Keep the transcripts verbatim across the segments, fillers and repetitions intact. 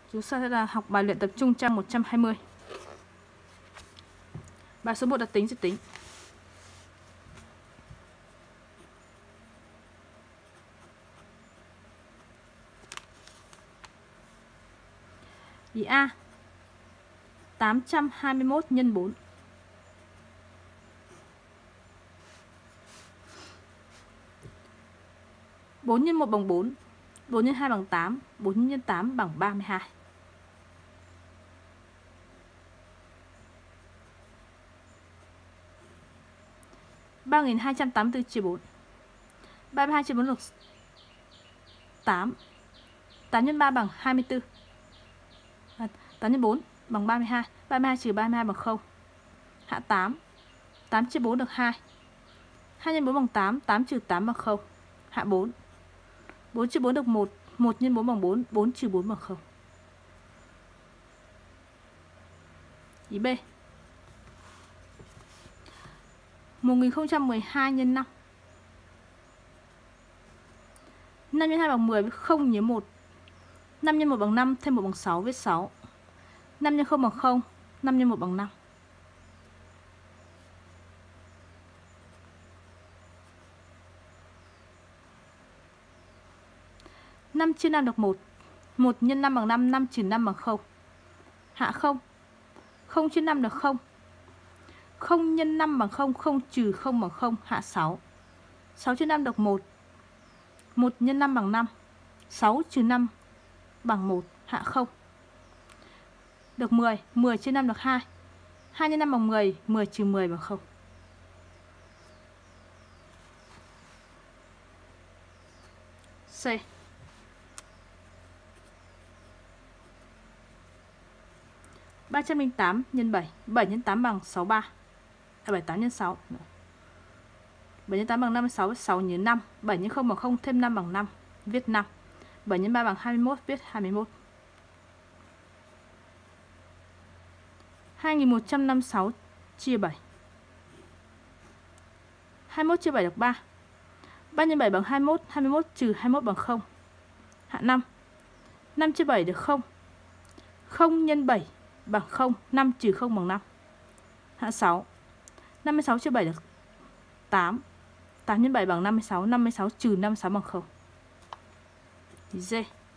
Chúng ta sẽ là học bài luyện tập trung trang một trăm hai mươi. Bài số một là tính dịch tính. Ý A, tám trăm hai mươi mốt nhân bốn. bốn nhân một bằng bốn, bốn nhân hai bằng tám, bốn nhân tám bằng ba mươi hai. ba nghìn hai trăm tám mươi tư chia bốn. ba mươi hai chia bốn được tám. tám nhân ba bằng hai mươi tư. À, tám nhân bốn bằng ba mươi hai. ba mươi hai trừ ba mươi hai bằng không. Hạ tám. tám chia bốn được hai. hai nhân bốn bằng tám. tám trừ tám bằng không. Hạ bốn. bốn trừ bốn được một. một nhân bốn bằng bốn. bốn trừ bốn bằng không. Ý B. một nghìn không trăm mười hai nhân năm. năm nhân hai bằng mười, không nhớ một. năm nhân một bằng năm, thêm một bằng sáu, viết sáu. năm nhân không bằng không, năm nhân một bằng năm. năm chia năm được một. một nhân năm bằng năm, năm trừ năm bằng không. Hạ không. không chia năm được không. không nhân năm bằng không, không trừ không bằng không, hạ sáu. sáu chia năm được một. một nhân năm bằng năm. sáu trừ năm bằng một, hạ không. Được mười, mười chia năm được hai. hai nhân năm bằng mười, mười trừ mười bằng không. C. ba trăm lẻ tám nhân bảy. bảy nhân tám bằng sáu mươi ba. À, bảy, tám nhân sáu. bảy nhân tám bằng năm mươi sáu, sáu nhớ năm. bảy nhân không bằng không, thêm năm bằng năm, viết năm. bảy nhân ba bằng hai mươi mốt, viết hai mươi mốt. hai nghìn một trăm năm mươi sáu chia bảy. hai mươi mốt chia bảy được ba. ba nhân bảy bằng hai mươi mốt, hai mươi mốt trừ hai mươi mốt bằng không. Hạ năm. năm chia bảy được không. không nhân bảy bằng không, năm trừ không bằng năm. Hạ sáu. năm mươi sáu chia bảy được tám. tám nhân bảy bằng năm mươi sáu, năm mươi sáu trừ năm mươi sáu bằng không. D.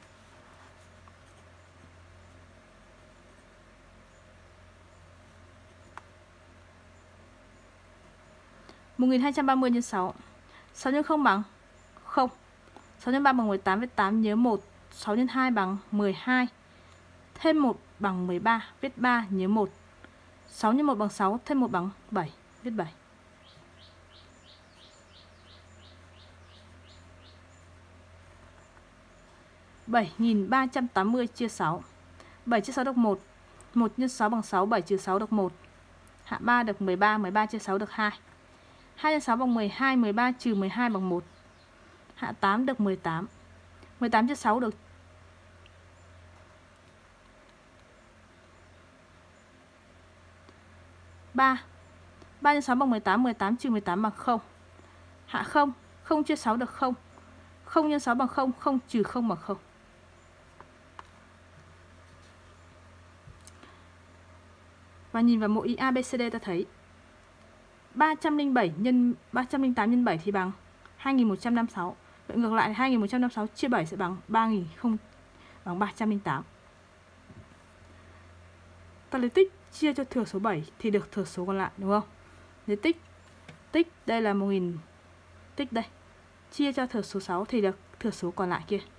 một nghìn hai trăm ba mươi nhân sáu. sáu nhân không bằng không. sáu nhân ba bằng mười tám, viết tám, nhớ một. sáu nhân hai bằng mười hai. Thêm một bằng mười ba, viết ba, nhớ một. sáu nhân một bằng sáu, thêm một bằng bảy, viết bảy. bảy nghìn ba trăm tám mươi chia sáu. bảy chia sáu được một. một nhân sáu bằng sáu, bảy trừ sáu được một. Hạ ba được mười ba, mười ba chia sáu được hai. hai nhân sáu bằng mười hai, mười ba trừ mười hai bằng một. Hạ tám được mười tám. mười tám chia sáu được ba. ba nhân sáu bằng mười tám, mười tám trừ mười tám bằng không. Hạ không. không chia sáu được không. không nhân sáu bằng không, không trừ không bằng không. Và nhìn vào mẫu ý A B C D ta thấy ba trăm lẻ bảy nhân ba trăm lẻ tám nhân bảy thì bằng hai nghìn một trăm năm mươi sáu. Vậy ngược lại hai nghìn một trăm năm mươi sáu chia bảy sẽ bằng ba nghìn không bằng ba trăm lẻ tám. Ta lấy tích chia cho thừa số bảy thì được thừa số còn lại, đúng không? Lấy tích tích đây là một nghìn, tích đây chia cho thừa số sáu thì được thừa số còn lại kia.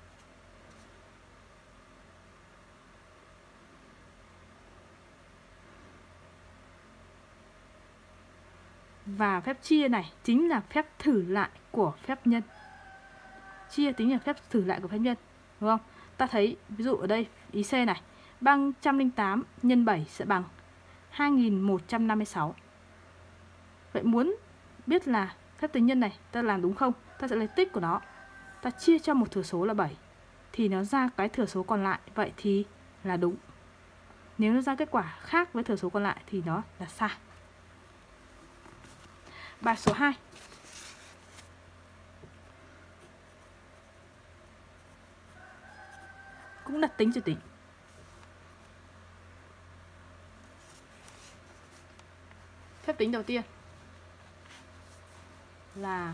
Và phép chia này chính là phép thử lại của phép nhân. Chia tính là phép thử lại của phép nhân, đúng không? Ta thấy ví dụ ở đây ý C này, ba trăm lẻ tám nhân bảy sẽ bằng hai nghìn một trăm năm mươi sáu. Vậy muốn biết là phép tính nhân này ta làm đúng không, ta sẽ lấy tích của nó, ta chia cho một thừa số là bảy thì nó ra cái thừa số còn lại, vậy thì là đúng. Nếu nó ra kết quả khác với thừa số còn lại thì nó là sai. Bài số hai. Cũng là tính trừ tính. tính đầu tiên là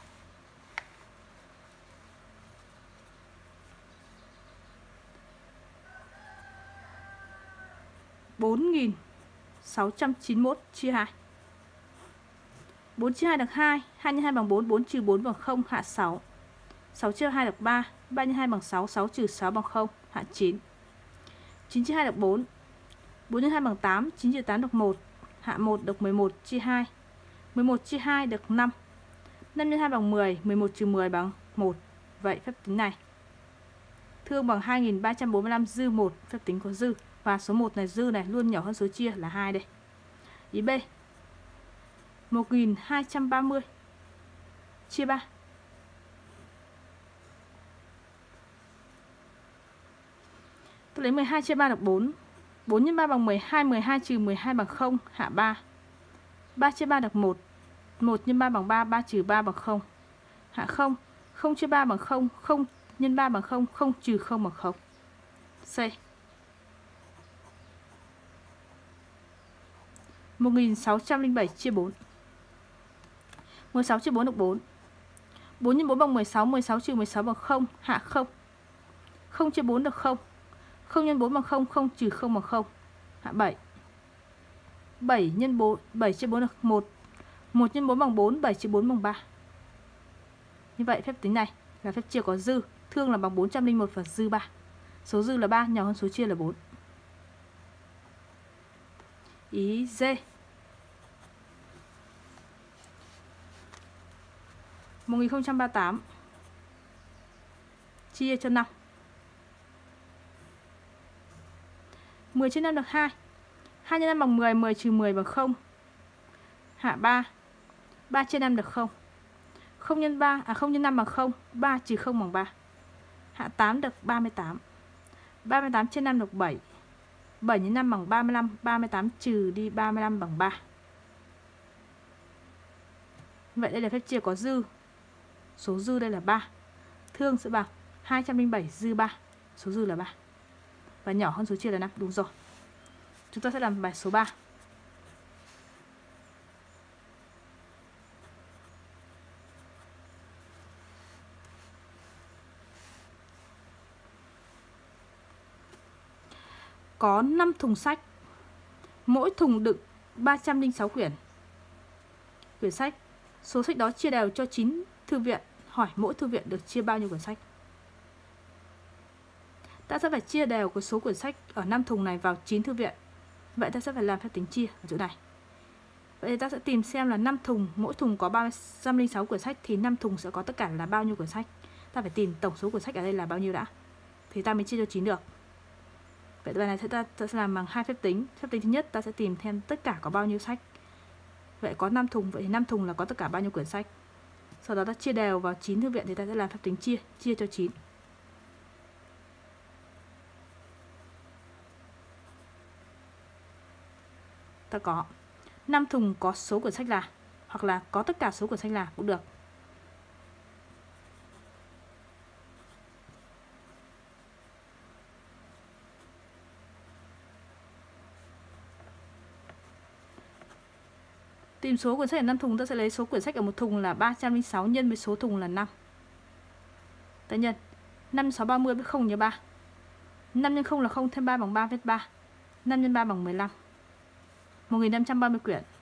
bốn nghìn sáu trăm chín mươi mốt chia hai. bốn chia hai được hai, hai nhân hai bằng bốn, bốn trừ bốn bằng không, hạ sáu. sáu chia hai được ba, ba nhân hai bằng sáu, sáu trừ sáu bằng không, hạ chín. chín chia hai được bốn, bốn nhân hai bằng tám, chín trừ tám được một, hạ một được mười một chia hai. mười một chia hai được năm. năm nhân hai bằng mười, mười một trừ mười bằng một. Vậy phép tính này thương bằng hai nghìn ba trăm bốn mươi lăm, dư một, phép tính có dư. Và số một này dư này luôn nhỏ hơn số chia là hai đây. Ý B, một nghìn hai trăm ba mươi chia ba. Tôi lấy mười hai chia ba được bốn. bốn nhân ba bằng mười hai, mười hai trừ mười hai bằng không, hạ ba. ba chia ba được một. một nhân ba bằng ba, ba trừ ba bằng không, hạ không. không chia ba bằng không, không nhân ba bằng không, không trừ không bằng không. C, một nghìn sáu trăm lẻ bảy chia bốn. mười sáu chia bốn được bốn. bốn nhân bốn bằng mười sáu, mười sáu trừ mười sáu bằng không, hạ không. không chia bốn được không. không nhân bốn bằng không, không trừ không bằng không, hạ bảy. bảy nhân bốn, bảy chia bốn được một. một nhân bốn bằng bốn, bảy chia bốn bằng ba. Như vậy phép tính này là phép chia có dư, thương là bằng bốn trăm lẻ một và dư ba. Số dư là ba, nhỏ hơn số chia là bốn. Ý D, một nghìn không trăm ba mươi tám chia cho năm. mười trên năm được hai. hai nhân năm bằng mười, mười trừ mười bằng không, hạ ba. ba trên năm được không. không nhân ba, à không nhân năm bằng không, ba trừ không bằng ba. Hạ tám được ba mươi tám. ba mươi tám trên năm được bảy. bảy nhân năm bằng ba mươi lăm, ba mươi tám trừ đi ba mươi lăm bằng ba. Vậy đây là phép chia có dư. Số dư đây là ba. Thương sẽ bằng hai trăm lẻ bảy dư ba. Số dư là ba. Và nhỏ hơn số chia là năm. Đúng rồi. Chúng ta sẽ làm bài số ba. Có năm thùng sách. Mỗi thùng đựng ba trăm lẻ sáu quyển. Quyển sách. Số sách đó chia đều cho chín thư viện. Hỏi mỗi thư viện được chia bao nhiêu quyển sách? Ta sẽ phải chia đều cái số quyển sách ở năm thùng này vào chín thư viện. Vậy ta sẽ phải làm phép tính chia ở chỗ này. Vậy thì ta sẽ tìm xem là năm thùng, mỗi thùng có ba trăm lẻ sáu quyển sách thì năm thùng sẽ có tất cả là bao nhiêu quyển sách. Ta phải tìm tổng số quyển sách ở đây là bao nhiêu đã, thì ta mới chia cho chín được. Vậy bài này ta, ta sẽ làm bằng hai phép tính. Phép tính thứ nhất ta sẽ tìm thêm tất cả có bao nhiêu sách. Vậy có năm thùng, vậy thì năm thùng là có tất cả bao nhiêu quyển sách. Sau đó ta chia đều vào chín thư viện thì ta sẽ làm phép tính chia, chia cho chín. Ta có năm thùng có số quyển sách là, hoặc là có tất cả số quyển sách là cũng được. Tìm số quyển sách ở năm thùng, ta sẽ lấy số quyển sách ở một thùng là ba trăm lẻ sáu nhân với số thùng là năm. Ta nhân năm, sáu, ba mươi với không nhân ba. năm nhân không là không, thêm ba bằng ba, viết ba. năm nhân ba bằng mười lăm. một nghìn năm trăm ba mươi quyển.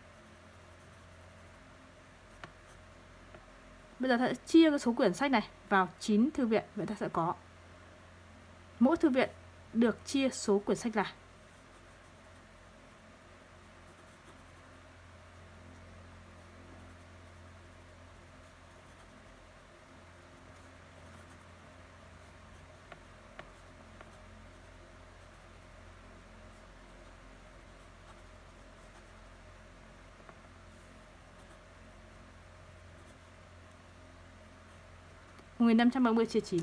Bây giờ ta sẽ chia cái số quyển sách này vào chín thư viện. Vậy ta sẽ có mỗi thư viện được chia số quyển sách là một nghìn năm trăm ba mươi chia chín.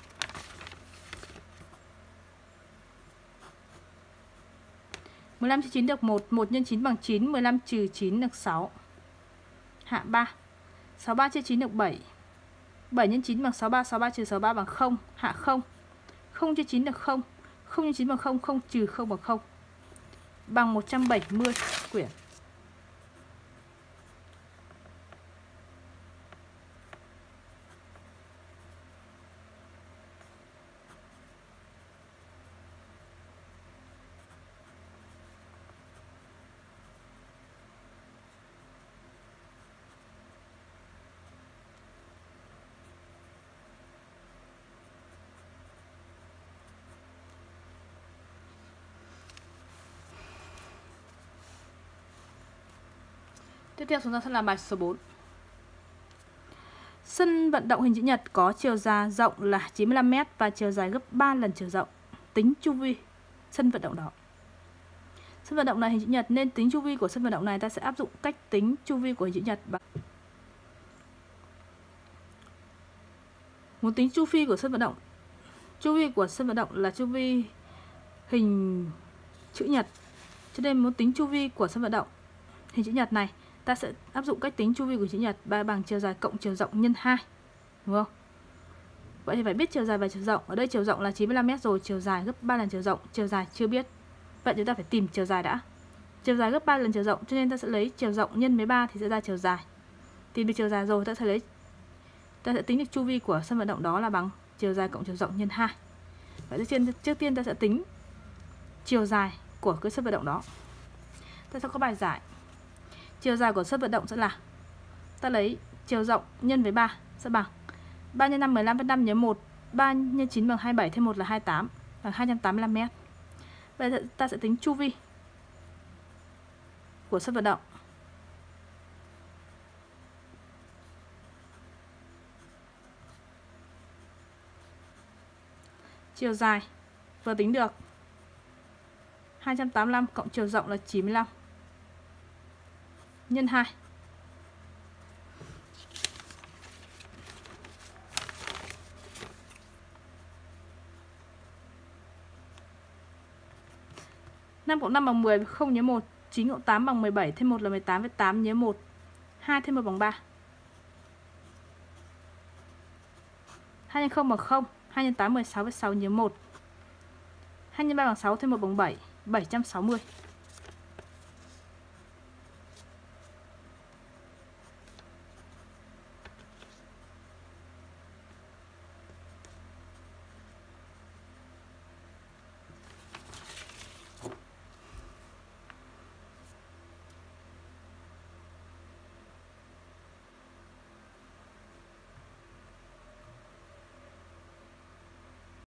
mười lăm chia chín được một, một nhân chín bằng chín, mười lăm trừ chín được sáu. Hạ ba. sáu mươi ba chia chín được bảy. bảy nhân chín bằng sáu mươi ba, sáu mươi ba trừ sáu mươi ba bằng không, hạ không. không chia chín được không. không nhân chín bằng không, không trừ không bằng không. Bằng một trăm bảy mươi quyển. Tiếp theo chúng ta sẽ làm bài số bốn. Sân vận động hình chữ nhật có chiều dài rộng là chín mươi lăm mét và chiều dài gấp ba lần chiều rộng. Tính chu vi sân vận động đó. Sân vận động này hình chữ nhật nên tính chu vi của sân vận động này ta sẽ áp dụng cách tính chu vi của hình chữ nhật bằng. Muốn tính chu vi của sân vận động, chu vi của sân vận động là chu vi hình chữ nhật, cho nên muốn tính chu vi của sân vận động hình chữ nhật này, ta sẽ áp dụng cách tính chu vi của chữ nhật bằng chiều dài cộng chiều rộng nhân hai, đúng không? Vậy thì phải biết chiều dài và chiều rộng. Ở đây chiều rộng là chín mươi lăm mét rồi, chiều dài gấp ba lần chiều rộng, chiều dài chưa biết. Vậy chúng ta phải tìm chiều dài đã. Chiều dài gấp ba lần chiều rộng, cho nên ta sẽ lấy chiều rộng nhân với ba thì sẽ ra chiều dài. Tìm được chiều dài rồi, ta sẽ lấy ta sẽ tính được chu vi của sân vận động đó là bằng chiều dài cộng chiều rộng nhân hai. Vậy trước, trước tiên ta sẽ tính chiều dài của cái sân vận động đó. Ta sẽ có bài giải. Chiều dài của sân vận động sẽ là, ta lấy chiều rộng nhân với ba sẽ bằng ba nhân năm mười lăm, năm nhớ một, ba nhân chín bằng hai mươi bảy, thêm một là hai mươi tám, bằng hai trăm tám mươi lăm mét. Vậy ta sẽ tính chu vi của sân vận động. Chiều dài vừa tính được hai trăm tám mươi lăm cộng chiều rộng là chín mươi lăm nhân hai. năm cộng năm bằng mười, không nhớ một, chín cộng tám bằng mười bảy, thêm một là mười tám, với tám nhớ một, hai thêm một bằng ba. hai nhân không bằng không, hai nhân tám mười sáu, với sáu nhớ một. hai nhân ba bằng sáu, thêm một bằng bảy, bảy trăm sáu mươi.